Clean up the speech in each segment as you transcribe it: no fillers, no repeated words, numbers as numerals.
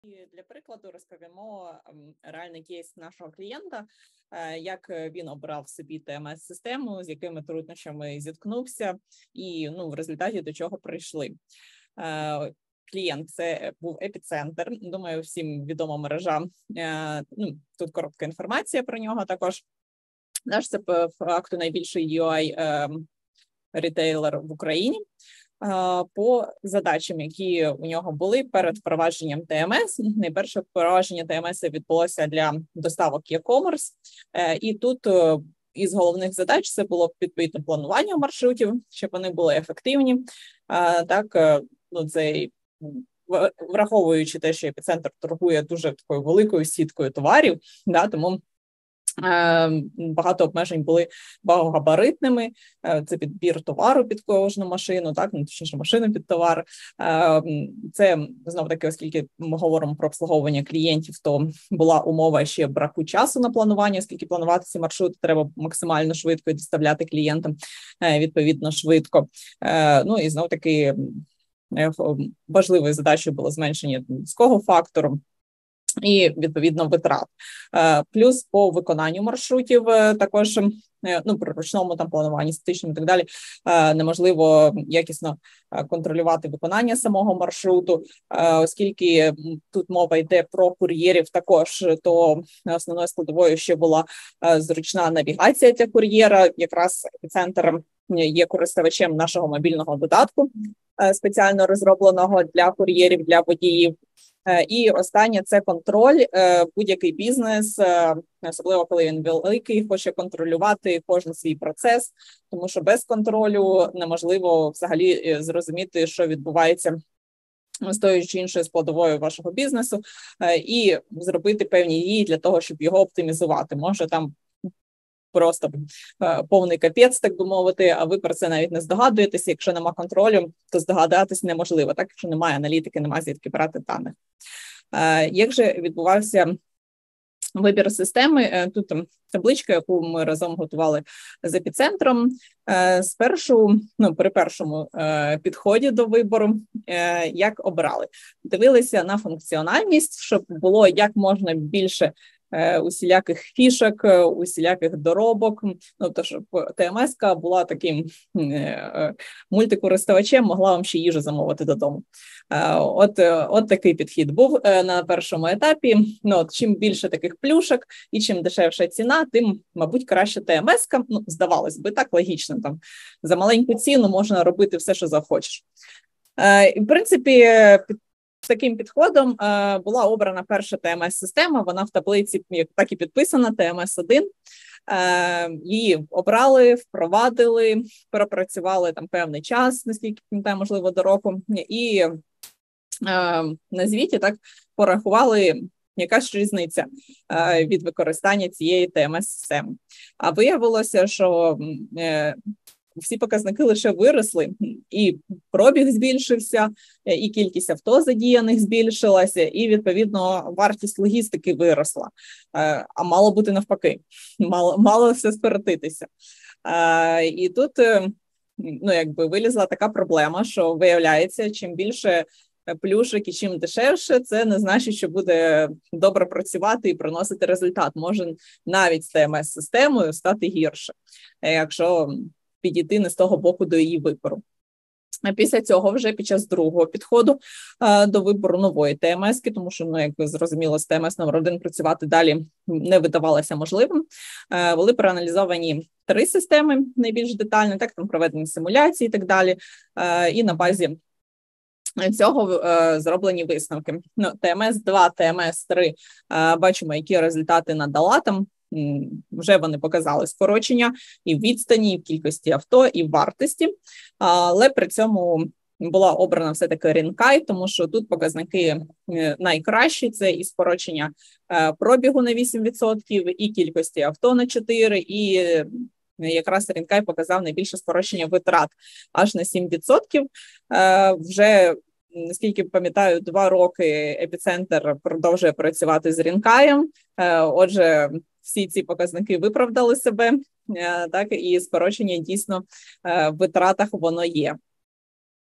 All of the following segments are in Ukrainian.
І для прикладу розповімо реальний кейс нашого клієнта, як він обрав собі ТМС-систему, з якими труднощами зіткнувся, і в результаті до чого прийшли. Клієнт це був епіцентр. Думаю, всім відома мережа. Тут коротка інформація про нього також. Наш це по факту найбільший UI ретейлер в Україні. По задачам, які у нього були перед впровадженням ТМС. Найперше впровадження ТМС відбулося для доставок e-commerce. І тут із головних задач це було відповідно планування маршрутів, щоб вони були ефективні. Враховуючи те, що епіцентр торгує дуже такою великою сіткою товарів, тому багато обмежень були багатогабаритними. Це підбір товару під кожну машину, точніше машину під товар. Це знов таки, оскільки ми говоримо про обслуговування клієнтів, то була умова ще браку часу на планування, оскільки планувати ці маршрути треба максимально швидко і доставляти клієнтам відповідно швидко. І знов таки важливою задачею було зменшення людського фактору і, відповідно, витрат. Плюс по виконанню маршрутів також, при ручному плануванні, статичному і так далі, неможливо якісно контролювати виконання самого маршруту, оскільки тут мова йде про кур'єрів також, то основною складовою ще була зручна навігація для кур'єра. Якраз епіцентр є користувачем нашого мобільного додатку, спеціально розробленого для кур'єрів, для водіїв. І останнє – це контроль. Будь-який бізнес, особливо коли він великий, хоче контролювати кожен свій процес, тому що без контролю неможливо взагалі зрозуміти, що відбувається з тою чи іншою складовою вашого бізнесу, і зробити певні дії для того, щоб його оптимізувати. Може там просто повний капець, так би мовити, а ви про це навіть не здогадуєтеся. Якщо нема контролю, то здогадатись неможливо, так, якщо немає аналітики, немає звідки брати даних. Як же відбувався вибір системи? Тут табличка, яку ми разом готували з епіцентром. При першому підході до вибору, як обрали. Дивилися на функціональність, щоб було як можна більше усіляких фішок, усіляких доробок, то щоб ТМС-ка була таким мультикористувачем, могла вам ще їжу замовити додому. От такий підхід був на першому етапі. Чим більше таких плюшок і чим дешевша ціна, тим, мабуть, краще ТМС-ка. Здавалось би, так логічно. За маленьку ціну можна робити все, що захочеш. В принципі, з таким підходом була обрана перша ТМС-система, вона в таблиці так і підписана, ТМС-1. Її обрали, впровадили, пропрацювали певний час, наскільки пам'ятаю, можливо, до року, і на звіті так порахували, яка ж різниця від використання цієї ТМС-системи. А виявилося, що всі показники лише виросли, і пробіг збільшився, і кількість авто задіяних збільшилася, і, відповідно, вартість логістики виросла. А мало бути навпаки, мало все скоротитися. І тут, вилізла така проблема, що, виявляється, чим більше плюшок і чим дешевше, це не значить, що буде добре працювати і приносити результат. Може навіть з ТМС-системою стати гірше, якщо підійти не з того боку до її вибору. А після цього вже під час другого підходу до вибору нової ТМС-ки, тому що, як ви зрозуміло, з ТМС номер 1 працювати далі не видавалося можливим, були проаналізовані 3 системи найбільш детально, там проведені симуляції і так далі, і на базі цього зроблені висновки. ТМС-2, ТМС-3 бачимо, які результати надала там. Вже вони показали скорочення і в відстані, і в кількості авто, і в вартості, але при цьому була обрана все-таки Рінкай, тому що тут показники найкращі, це і скорочення пробігу на 8%, і кількості авто на 4%, і якраз Рінкай показав найбільше скорочення витрат аж на 7%. Вже, наскільки пам'ятаю, 2 роки епіцентр продовжує працювати з Рінкаєм, отже, всі ці показники виправдали себе, і скорочення дійсно в витратах воно є.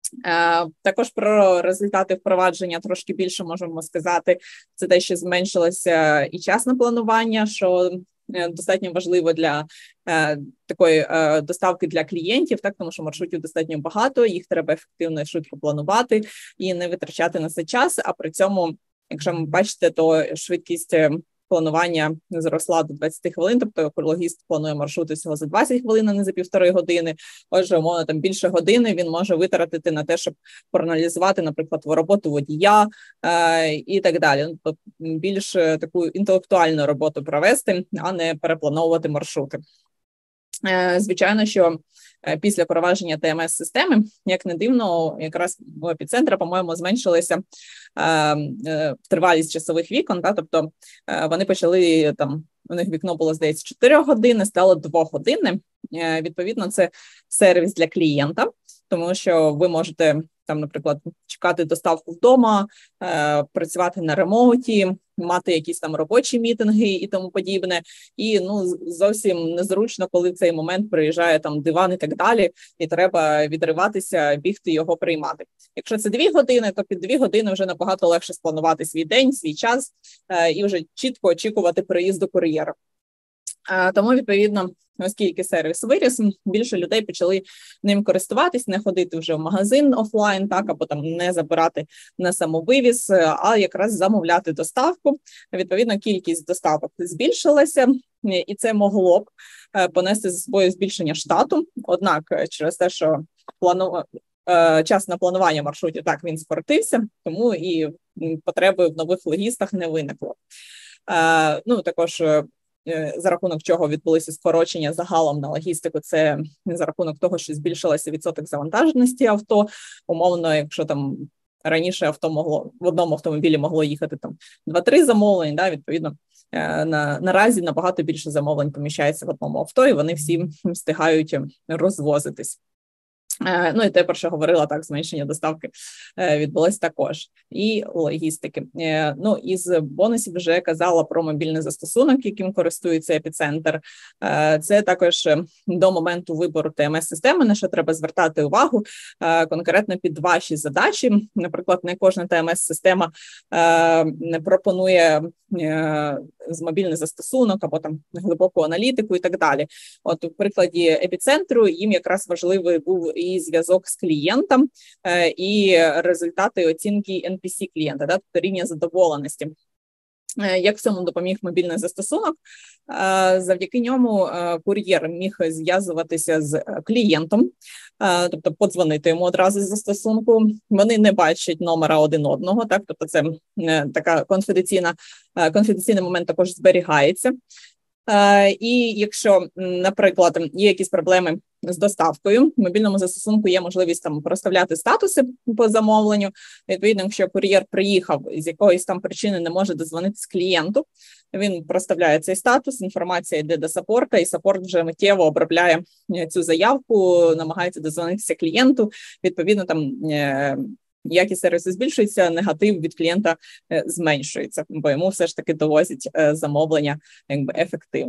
Також про результати впровадження трошки більше можемо сказати. Це те, що зменшилося і час на планування, що достатньо важливо для такої доставки для клієнтів, так, тому що маршрутів достатньо багато, їх треба ефективно і швидко планувати і не витрачати на це час, а при цьому, якщо ви бачите, то швидкість планування зросла до 20 хвилин, тобто логіст планує маршрути всього за 20 хвилин, а не за 1,5 години. Отже, умовно, там більше години він може витратити на те, щоб проаналізувати, наприклад, роботу водія і так далі. Тобто більш таку інтелектуальну роботу провести, а не переплановувати маршрути. Звичайно, що після впровадження ТМС-системи, як не дивно, якраз в епіцентрі, по-моєму, зменшилася тривалість часових вікон, тобто вони почали, там, у них вікно було, здається, 4 години, стало 2 години. Відповідно, це сервіс для клієнта, тому що ви можете, там, наприклад, чекати доставку вдома, працювати на ремоуті, мати якісь там робочі мітинги і тому подібне. І зовсім незручно, коли в цей момент приїжджає там диван і так далі, і треба відриватися, бігти його приймати. Якщо це 2 години, то під 2 години вже набагато легше спланувати свій день, свій час і вже чітко очікувати приїзду кур'єра. Тому, відповідно, оскільки сервіс виріс, більше людей почали ним користуватись, не ходити вже в магазин офлайн, так, або там не забирати на самовивіз, а якраз замовляти доставку. Відповідно, кількість доставок збільшилася, і це могло б понести за собою збільшення штату. Однак, через те, що час на планування маршрутів, так, він скоротився, тому і потреби в нових логістах не виникло. Також за рахунок чого відбулися скорочення загалом на логістику, це за рахунок того, що збільшилося відсоток завантаженості авто. Умовно, якщо там раніше авто в одному автомобілі могло їхати там 2-3 замовлення, відповідно, наразі набагато більше замовлень поміщається в одному авто, і вони всі встигають розвозитись. І те, про що говорила, так, зменшення доставки відбулось також. І логістики. Із бонусів вже казала про мобільний застосунок, яким користується епіцентр. Це також до моменту вибору ТМС-системи, на що треба звертати увагу конкретно під ваші задачі. Наприклад, не кожна ТМС-система не пропонує мобільний застосунок або там глибоку аналітику і так далі. От у прикладі епіцентру їм якраз важливий був і зв'язок з клієнтом, і результати оцінки NPC клієнта, тобто рівня задоволеності. Як в цьому допоміг мобільний застосунок? Завдяки ньому кур'єр міг зв'язуватися з клієнтом, тобто подзвонити йому одразу з застосунку. Вони не бачать номера один одного, так, тобто це така конфіденційний момент також зберігається. І якщо, наприклад, є якісь проблеми з доставкою, в мобільному застосунку є можливість там проставляти статуси по замовленню. Відповідно, якщо кур'єр приїхав з якоїсь там причини не може дозвонитись клієнту, він проставляє цей статус, інформація йде до саппорта, і саппорт вже миттєво обробляє цю заявку, намагається дозвонитися клієнту. Відповідно, там якість сервісу збільшується, негатив від клієнта зменшується, бо йому все ж таки довозять замовлення ефективно.